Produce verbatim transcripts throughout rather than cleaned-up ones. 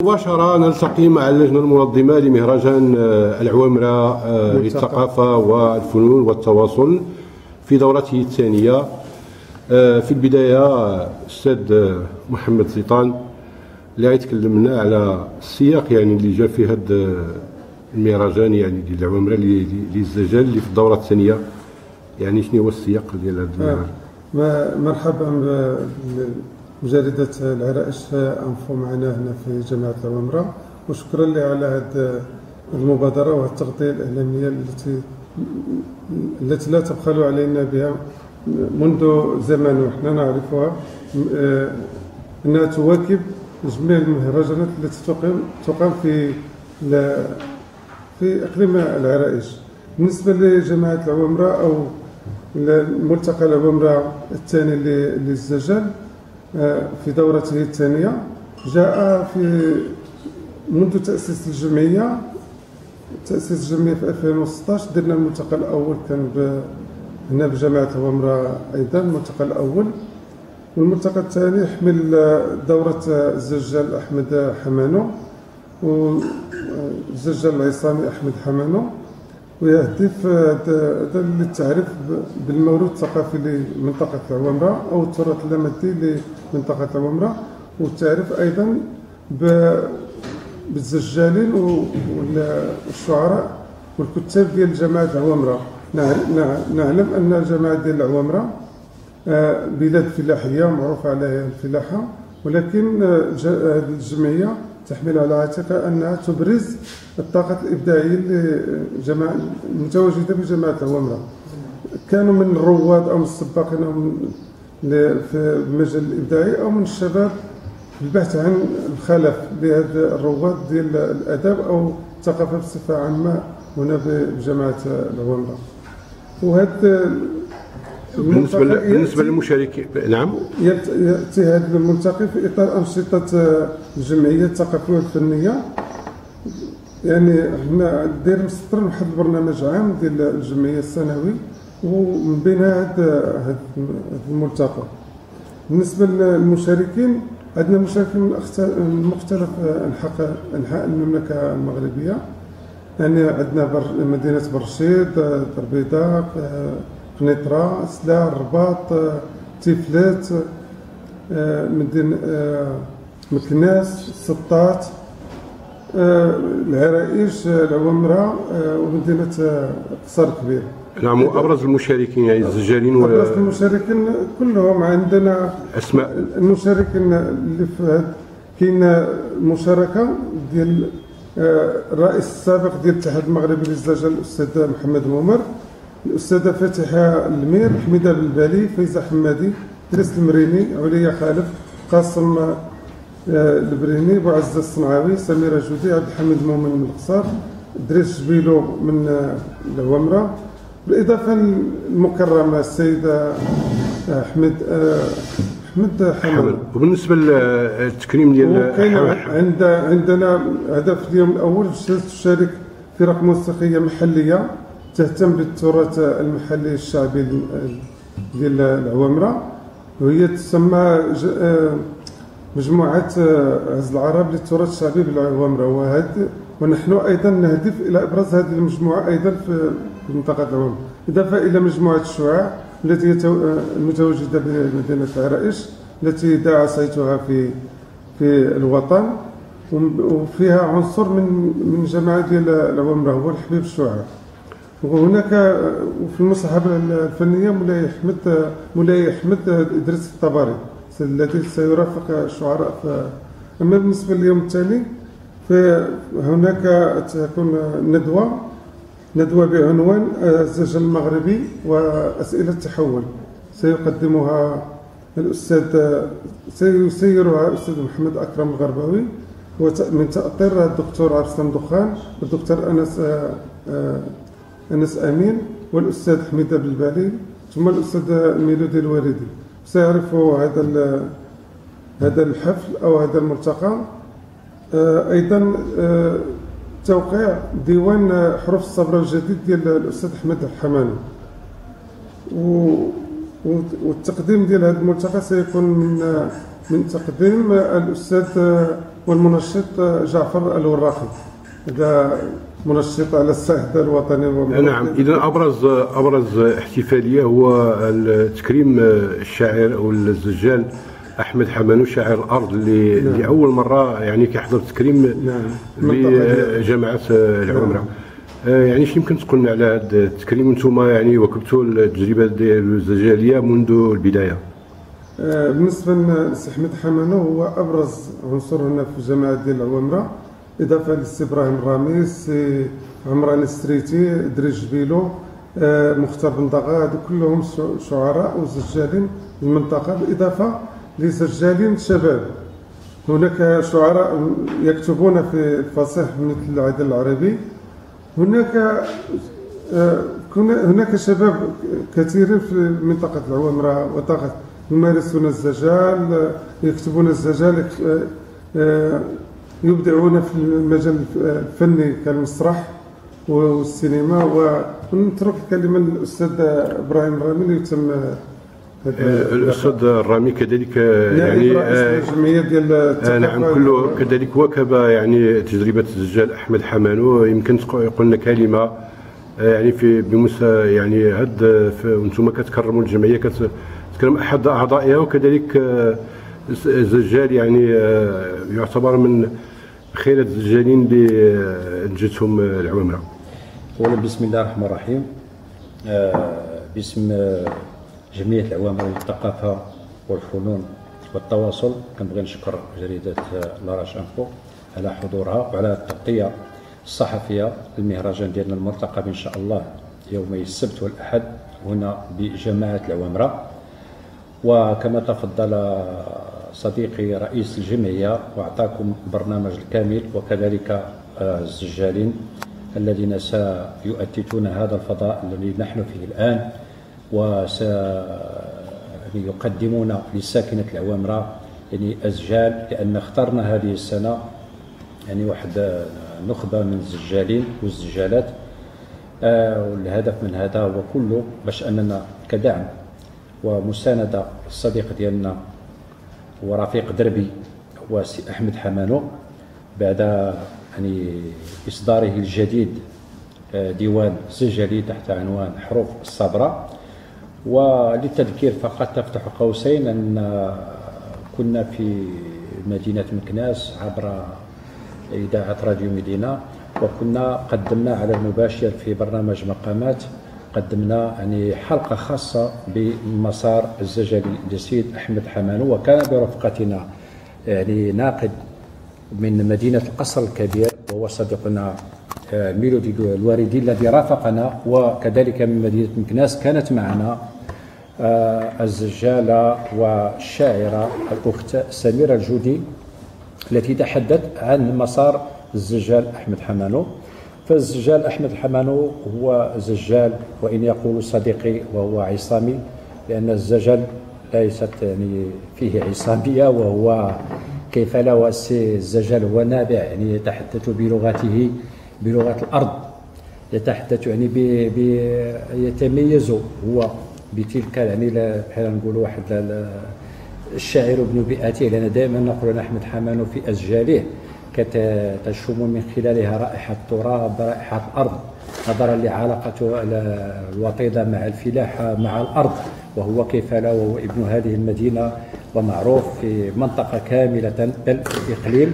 مباشرة نلتقي مع اللجنة المنظمة لمهرجان العوامرة للثقافة والفنون والتواصل في دورته الثانية. في البداية الأستاذ محمد سيطان اللي غيتكلم لنا على السياق يعني اللي جا في هذا المهرجان يعني ديال العوامرة للزجاج اللي في الدورة الثانية، يعني شنو هو السياق ديال هذا المهرجان؟ مرحبا بجريدة العرائش أنفو معنا هنا في جامعة العوامرة، وشكرا لها على هذه المبادرة والتغطية الإعلامية التي التي لا تبخل علينا بها منذ زمن، ونحن نعرفها أنها تواكب جميع المهرجانات التي تقام تقام في في إقليم العرائش. بالنسبة لجامعة العوامرة أو ملتقى العوامرة الثاني للزجاج في دورته الثانية، جاء في منذ تأسيس الجمعية تأسيس الجمعية في ألفين وستطاش. درنا الملتقى الأول كان هنا بجامعة العوامرة أيضا الملتقى الأول، والملتقى الثاني حمل دورة الزجال أحمد حمانو والزجال العصامي أحمد حمانو، ويهدف هذا للتعريف بالموروث الثقافي لمنطقة العوامرة أو التراث اللامادي لمنطقة العوامرة، والتعريف أيضا بالزجالين والشعراء والكتاب ديال جامعة العوامرة. نعلم أن جامعة ديال العوامرة بلاد فلاحية معروفة عليها الفلاحة، ولكن هذه الجمعية تحمل على عاتقها أنها تبرز الطاقة الإبداعية المتواجدة في جامعة العوامرة، كانوا من الرواد أو من السباقين أو من في المجال الإبداعي أو من الشباب في البحث عن الخلف لهذا الرواد ديال الأدب أو الثقافة بصفة عامة هنا بجامعة العوامرة. وهذا بالنسبة بالنسبة للمشاركين، نعم، يأتي هذا الملتقى في إطار أنشطة الجمعية الثقافية والفنية. يعني حنا دايرين مسطرين واحد البرنامج عام ديال الجمعية السنوي، ومن بينها هذا الملتقى. بالنسبة للمشاركين، عندنا مشاركين من مختلف أنحاء أنحاء المملكة المغربية، يعني عندنا بر مدينة برشيد، دربيضة، قنيطرة، سلا، الرباط، تيفلات، مدينة مكناس، السطات، العرائش، العوامرة، ومدينة قصر كبير. نعم. وابرز المشاركين يعني الزجالين و ابرز المشاركين كلهم عندنا اسماء المشاركين اللي في هذا. كاين المشاركه ديال الرئيس السابق ديال الاتحاد المغربي للزجاج الاستاذ محمد مومر، الاستاذه فاتحه المير، حميده بالبالي، فايزه حمادي، ادريس المريني، عليا خالف، قاسم البريني، بوعزه الصنعاوي، سميره جودي، عبد الحميد مومن من القصار، ادريس جبيلو من العوامرة، بالاضافه للمكرمه السيده حمد حمد حمد. وبالنسبه للتكريم ديال عند عندنا هدف اليوم الاول تشارك فرق موسيقيه محليه تهتم بالتراث المحلي الشعبي ديال العوامرة، وهي تسمى مجموعه عز العرب للتراث الشعبي بالعوامرة. وهذا ونحن ايضا نهدف الى ابراز هذه المجموعه ايضا في منطقه العوامرة، اضافه الى مجموعه الشعاع التي هي المتواجده بمدينه العرائش التي دعا صيتها في في الوطن، وفيها عنصر من من جماعه ديال العوامرة هو الحبيب الشعاع. وهناك في المصاحبه الفنيه مولاي احمد مولاي احمد ادريس الطبري الذي سيرافق الشعراء. اما بالنسبه لليوم الثاني فهناك تكون ندوه ندوه بعنوان الزجاج المغربي واسئله التحول، سيقدمها الاستاذ سيسيرها الاستاذ محمد اكرم الغرباوي، ومن تاطير الدكتور عرسان دخان والدكتور انس انس امين والاستاذ حميده بالبالي، ثم الاستاذ ميلودي الوالدي. سيعرفوا هذا هذا الحفل او هذا الملتقى ايضا توقيع ديوان حروف الصبر الجديد ديال الاستاذ احمد حماني، والتقديم ديال هذا الملتقى سيكون من من تقديم الاستاذ والمنشط جعفر الوراقي، هذا منشط على الصعيد الوطني. نعم، اذا ابرز ابرز احتفاليه هو تكريم الشاعر او الزجال احمد حمانو شاعر الارض اللي نعم. لاول مره يعني كيحضر تكريم نعم. لجماعه العمره. نعم. يعني شنو يمكن تقول لنا على هذا التكريم؟ انتم يعني واكبتوا التجربه ديال الزجاليه منذ البدايه. بالنسبه لسي احمد حمانو هو ابرز عنصر هنا في الجماعه ديال العوامره، اضافه للسي ابراهيم الرامي، سي عمران السريتي، ادريس جبيلو، مختار بن ضغا، هذو كلهم شعراء وزجالين المنطقه، بالاضافه لزجالين شباب. هناك شعراء يكتبون في الفصيح مثل العدل العربي. هناك هناك شباب كثيرين في منطقه العوامره وطاقه يمارسون الزجال، يكتبون الزجال، يبدعون في المجال الفني كالمسرح والسينما. ونترك الكلمه للاستاذ ابراهيم الرامي اللي يتم الاستاذ الرامي كذلك يعني الجمعيه ديال الثقافه. نعم، كله كذلك واكب يعني تجربه الزجال احمد حمانو. يمكن تقول لنا كلمه يعني في بمسا يعني هاد انتم كتكرموا الجمعيه، كتكرم احد اعضائها، وكذلك الزجال يعني يعتبر من خير الزجالين اللي انجتهم العوامره. اولا بسم الله الرحمن الرحيم، باسم جمعيه العوامره للثقافه والفنون والتواصل كنبغي نشكر جريده لاراش انفو على حضورها وعلى التغطيه الصحفيه للمهرجان ديالنا المرتقب ان شاء الله يومي السبت والاحد هنا بجماعه العوامره. وكما تفضل صديقي رئيس الجمعيه واعطاكم برنامج الكامل، وكذلك الزجالين الذين سيؤتتون هذا الفضاء الذي نحن فيه الان، وسيقدمون لساكنه العوامره يعني ازجال، لان اخترنا هذه السنه يعني واحد نخبه من الزجالين والزجالات. آه والهدف من هذا هو كله باش اننا كدعم ومسانده الصديق ديالنا ورفيق دربي هو سي احمد حمانو بعد يعني اصداره الجديد ديوان زجالي تحت عنوان حروف الصبرة. وللتذكير فقط تفتح قوسين ان كنا في مدينه مكناس عبر اذاعه راديو مدينه، وكنا قدمنا على المباشر في برنامج مقامات، قدمنا يعني حلقه خاصه بمسار الزجالي للسيد احمد حمانو، وكان برفقتنا يعني ناقد من مدينه القصر الكبير وهو صديقنا ميلودي الواردي الذي رافقنا، وكذلك من مدينه مكناس كانت معنا الزجاله والشاعره الاخت سميره الجودي التي تحدث عن مسار الزجال احمد حمانو. فالزجال احمد حمانو هو زجال، وان يقول صديقي وهو عصامي، لان الزجل ليست يعني فيه عصاميه، وهو كيف لا والسي الزجل هو نابع يعني يتحدث بلغته بلغه الارض، يتحدث يعني ب يتميز هو بتلك يعني بحال نقولوا واحد الشاعر ابن بيئته، لان دائما نقول احمد حمانو في ازجاله كتشم من خلالها رائحه التراب، رائحه الارض، نظرا لعلاقته الوطيده مع الفلاحه مع الارض، وهو كيف لا وهو ابن هذه المدينه ومعروف في منطقه كامله بل في اقليم.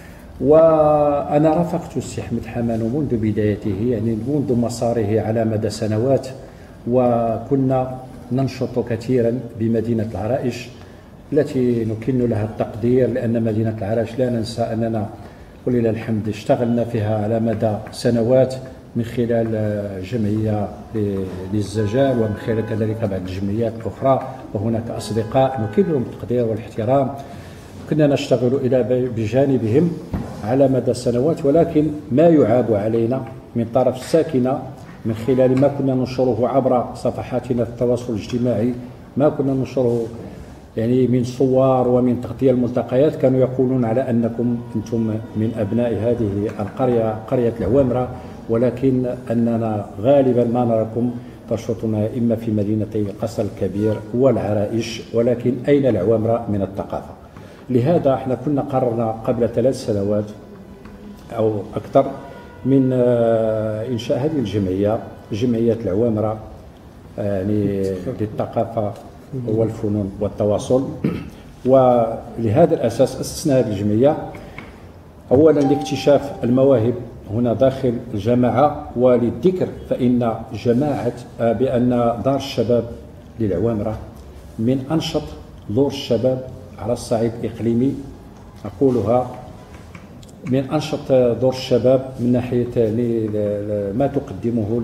وانا رافقت السي احمد حمانو منذ بدايته يعني منذ مساره على مدى سنوات، وكنا ننشط كثيرا بمدينه العرائش التي نكن لها التقدير، لان مدينه العرائش لا ننسى اننا ولله الحمد اشتغلنا فيها على مدى سنوات من خلال جمعيه للزجال ومن خلال كذلك بعض الجمعيات الاخرى، وهناك اصدقاء نكن لهم التقدير والاحترام كنا نشتغل الى بجانبهم على مدى السنوات. ولكن ما يعاب علينا من طرف الساكنه من خلال ما كنا ننشره عبر صفحاتنا في التواصل الاجتماعي، ما كنا ننشره يعني من صور ومن تغطية الملتقيات، كانوا يقولون على أنكم أنتم من أبناء هذه القرية قرية العوامرة، ولكن أننا غالبا ما نراكم تنشطون إما في مدينتي القصر الكبير والعرائش، ولكن أين العوامرة من الثقافة؟ لهذا احنا كنا قررنا قبل ثلاث سنوات أو أكثر من إنشاء هذه الجمعية، جمعية العوامرة يعني للثقافة والفنون والتواصل. ولهذا الأساس أسسنا هذه الجمعية أولا لاكتشاف المواهب هنا داخل الجماعة، وللذكر فإن جماعة بأن دار الشباب للعوامرة من أنشط دور الشباب على الصعيد الإقليمي، أقولها من أنشط دور الشباب من ناحية ما تقدمه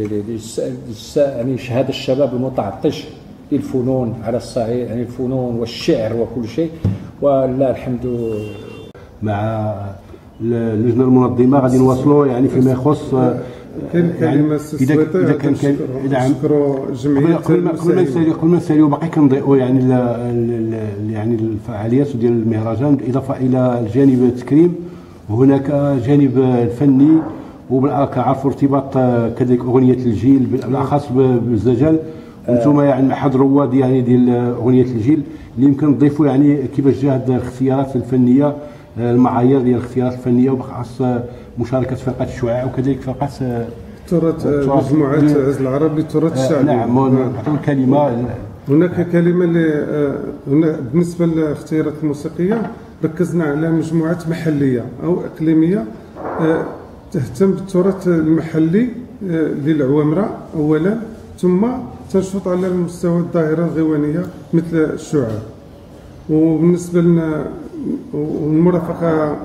يعني هذا الشباب المتعطش للفنون على الصعيد، يعني الفنون والشعر وكل شيء. ولله الحمد مع اللجنه المنظمه غادي نواصلوا يعني فيما يخص كاين كلمه اذا اذا كان كان نشكروا الجمعيه قبل ما قبل ما نساليو قبل ما نساليو باقي كنضيئوا يعني ال ال يعني الفعاليات ديال المهرجان، بالاضافه الى الجانب التكريم هناك جانب الفني، وكنعرفوا ارتباط كذلك اغنيه الجيل بالاخص بالزجل، وانتم يعني احد رواد يعني ديال اغنيه الجيل اللي يمكن تضيفوا يعني كيفاش جا هذه الاختيارات الفنيه، المعايير ديال الاختيارات الفنيه وبخاص مشاركه فرقه الشعاع وكذلك فرقه تراث مجموعه عز العرب للتراث الشعبي. نعم، نعطيو كلمه. هناك كلمه اللي هنا بالنسبه للاختيارات الموسيقيه ركزنا على مجموعات محليه او اقليميه تهتم بالتراث المحلي للعوامره اولا، ثم تنشط على مستوى الظاهره الغيوانيه مثل الشعاع. وبالنسبه لنا المرافقه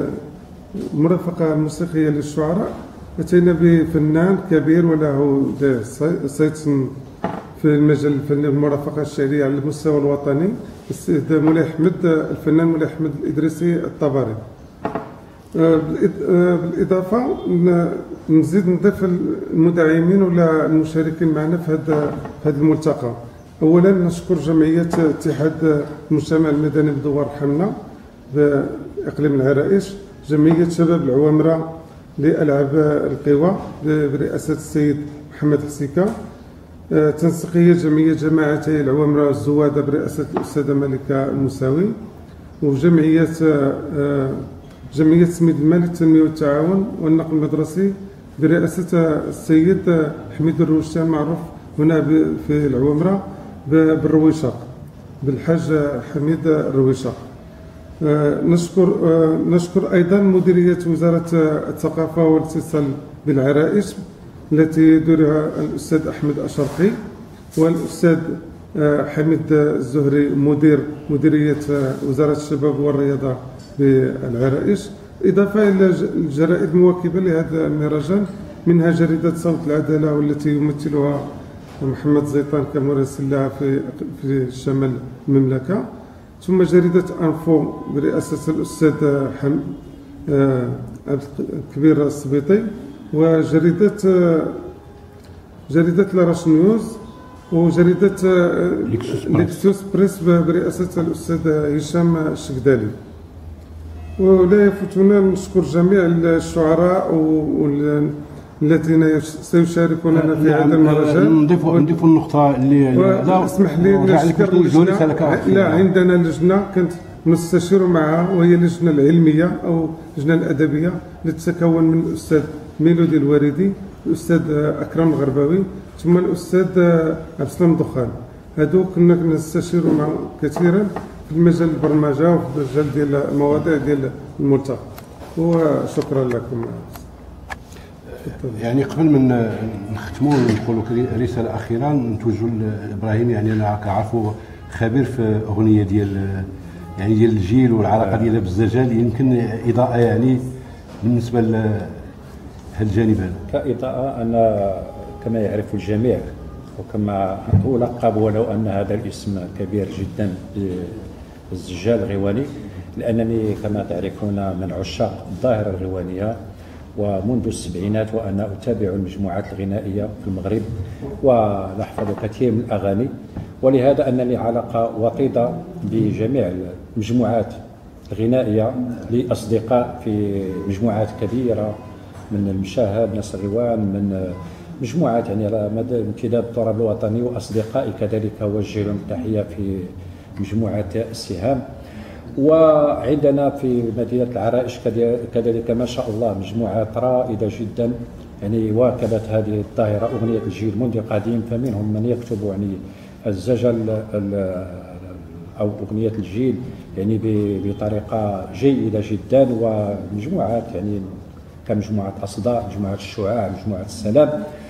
المرافقه الموسيقيه للشعراء، اتينا بفنان كبير وله صيت في المجال الفني والمرافقه الشعريه على المستوى الوطني، السيد مولاي احمد الفنان مولاي احمد الادريسي الطبري. بالاضافه نزيد نضيف المدعمين ولا المشاركين معنا في هذا هذا الملتقى. اولا نشكر جمعيه اتحاد المجتمع المدني بدوار حمنا باقليم العرائش، جمعيه شباب العوامره لالعاب القوى برئاسه السيد محمد حسيكه، تنسيقيه جمعيه جماعتي العوامره الزواده برئاسه الاستاذه ملكه المساوي، وجمعيه جمعيه سميد المال للتنميه والتعاون والنقل المدرسي برئاسه السيد حميد الروشتي المعروف هنا في العوامره بالرويشق، بالحاج حميد الرويشق. نشكر نشكر ايضا مديريه وزاره الثقافه والاتصال بالعرائش التي يديرها الاستاذ احمد الشرقي والاستاذ حميد الزهري مدير مديريه وزاره الشباب والرياضه بالعرائش، اضافه الى الجرائد المواكبه لهذا المهرجان، منها جريده صوت العداله والتي يمثلها محمد زيطان كمراسل لها في في شمال المملكه، ثم جريده انفو برئاسه الاستاذ حم عبد الكبير السبيطي، وجريده جريده لاراش نيوز، وجريده ليكسوس بريس برئاسه الاستاذ هشام الشقدالي. ولا يفوتنا نشكر جميع الشعراء الذين سيشاركوننا في هذا المهرجان. نضيف نضيف النقطه اللي اسمح لي نشكر اللجنه. لا عندنا لجنه كنت نستشير معها وهي اللجنه العلميه او اللجنه الادبيه اللي تتكون من الاستاذ ميلودي الوردي، الاستاذ اكرم الغرباوي، ثم الاستاذ عبد السلام دخان. هادو كنا نستشيروا معه كثيرا في مجال البرمجه وفي المجال ديال المواضيع ديال الملتقى. وشكرا لكم. يعني قبل من نختموا ونقولوا رساله اخيره نتوجهوا لابراهيم، يعني انا كعرفوا خبير في اغنيه ديال يعني ديال الجيل والعلاقه ديالها بالزجال، يمكن اضاءه يعني بالنسبه لهذا الجانب هذا. كاضاءه انا كما يعرف الجميع وكما ألقب ولو أن هذا الاسم كبير جدا بالزجال الغواني، لأنني كما تعرفون من عشاق الظاهرة الغوانية، ومنذ السبعينات وأنا أتابع المجموعات الغنائية في المغرب ونحفظ كثير من الأغاني، ولهذا أنني علاقة وطيدة بجميع المجموعات الغنائية لأصدقاء في مجموعات كبيرة من المشاهد نصر روان، من مجموعات يعني على مدى امتداد التراب الوطني، واصدقائي كذلك اوجه لهم التحيه في مجموعه السهام. وعندنا في مدينة العرائش كذلك ما شاء الله مجموعات رائدة جدا يعني واكبت هذه الظاهرة أغنية الجيل منذ قديم، فمنهم من يكتب يعني الزجل أو أغنية الجيل يعني بطريقة جيدة جدا، ومجموعات يعني كمجموعة أصداء، مجموعة الشعاع، مجموعة السلام.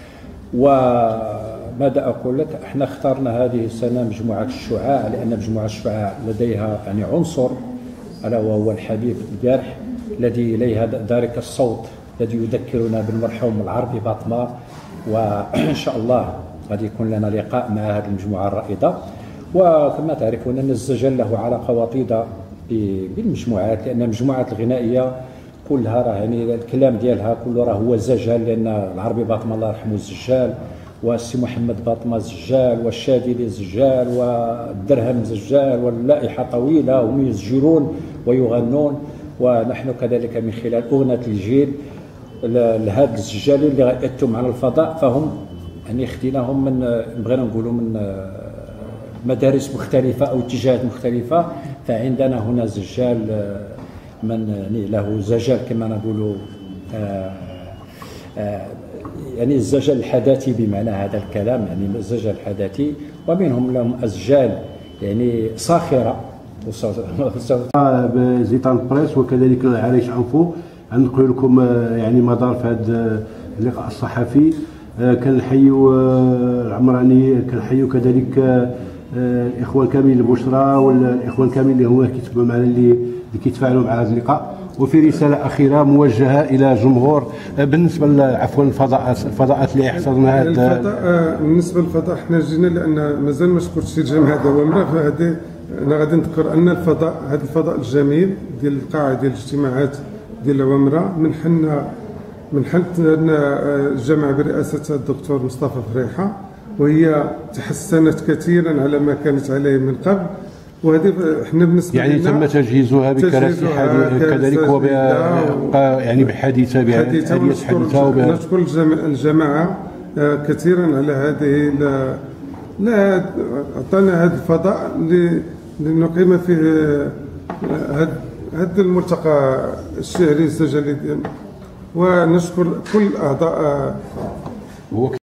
وماذا أقول لك، احنا اخترنا هذه السنة مجموعة الشعاع لأن مجموعة الشعاع لديها يعني عنصر ألا وهو الحبيب الجارح الذي إليها ذلك الصوت الذي يذكرنا بالمرحوم العربي باطمة. وإن شاء الله غادي يكون لنا لقاء مع هذه المجموعة الرائدة. وكما تعرفون أن الزجل له علاقة وطيدة بالمجموعات، لأن المجموعات الغنائية كلها راه يعني الكلام ديالها كله راه هو الزجل، لأن العربي باطمة الله يرحمه الزجال، والسي محمد باطمة زجال، والشاذلي زجال، والدرهم زجال، واللائحة طويلة، هم يسجلون ويغنون. ونحن كذلك من خلال أغنية الجيل لهذا الزجالين اللي غيأتوا معنا الفضاء، فهم يعني خديناهم من بغينا نقولوا من مدارس مختلفة أو اتجاهات مختلفة. فعندنا هنا زجال من له زجل كما نقولوا يعني الزجل الحداثي بمعنى هذا الكلام، يعني الزجل الحداثي، ومنهم لهم أزجال يعني صاخرة بزيتان بريس وكذلك العريش انفو. نقول لكم يعني مدار في هذا اللقاء الصحفي كنحيوا العمراني، كنحيوا كذلك الاخوان كاملين البشرى والاخوان كاملين اللي هما كيتبعوا معنا اللي اللي كيتفاعلوا مع هذا اللقاء. وفي رساله اخيره موجهه الى الجمهور بالنسبه عفوا الفضاءات الفضاءات اللي احتضنها هذا الفضاء. بالنسبه للفضاء حنا جينا لان مازال ما شكرتش الجامعه دوامره، فهذه انا غادي نذكر ان الفضاء هذا الفضاء الجميل ديال القاعه ديال الاجتماعات ديال العوامره منحنا منحت لنا الجامعه برئاسه الدكتور مصطفى فريحه، وهي تحسنت كثيرا على ما كانت عليه من قبل. وهذه احنا بالنسبه يعني لنا تم تجهيزها بكراسي كذلك وب يعني بحديثه بحديثه حديثه. نشكر الجماعه كثيرا على هذه لا عطانا هذا الفضاء لنقيم فيه هذا هذا الملتقى الشعري الزجلي ديالنا. ونشكر كل اعضاء